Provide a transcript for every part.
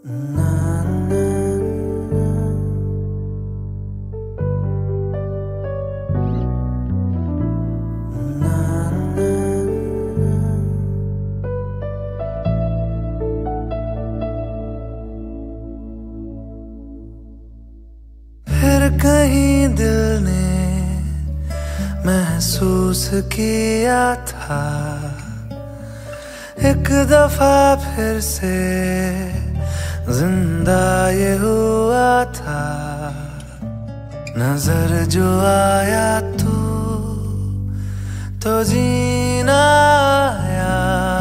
फिर कहीं दिल ने महसूस किया था, एक दफा फिर से जिंदा ये हुआ था। नजर जो आया तो जीना आया,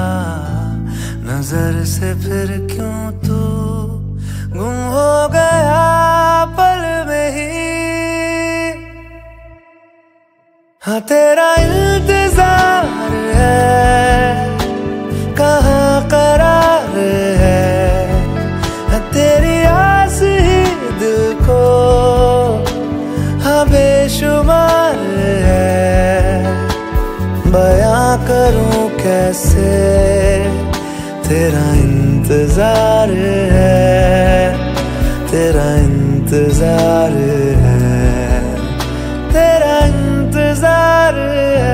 नजर से फिर क्यों तू गुम हो गया पल में ही। हाँ तेरा इंतजार है, कहाँ करार है, तेरी आस ही दिल को हाँ बेशुमार है। बयां करूं कैसे तेरा इंतजार है, तेरा इंतजार है, तेरा इंतजार है।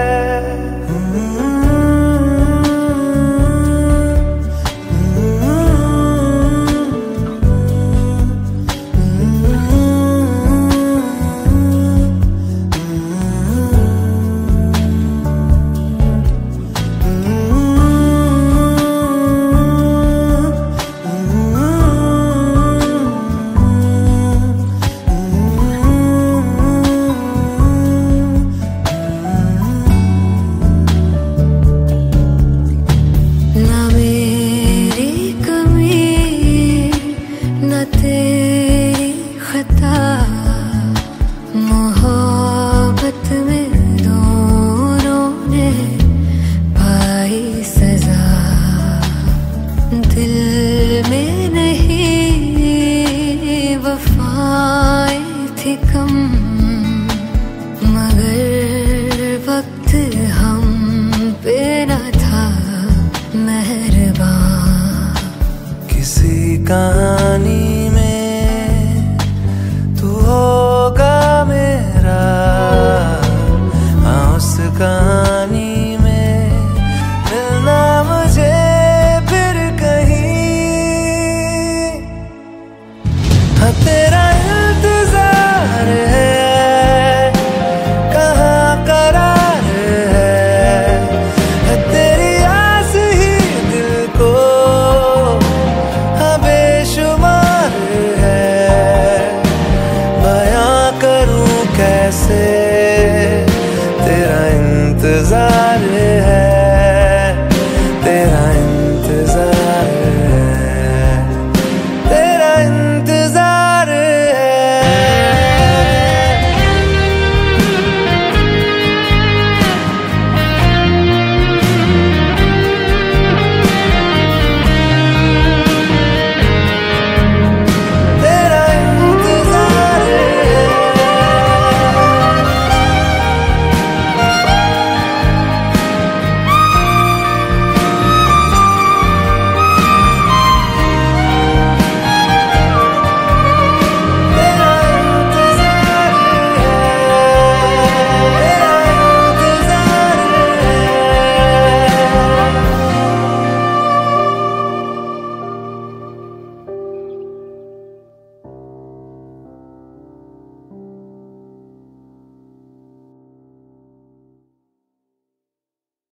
मोहब्बत में दोनों ने पाई सजा, दिल में नहीं वफाएं थी कम, मगर वक्त हम पे न था मेहरबान। किसी कहानी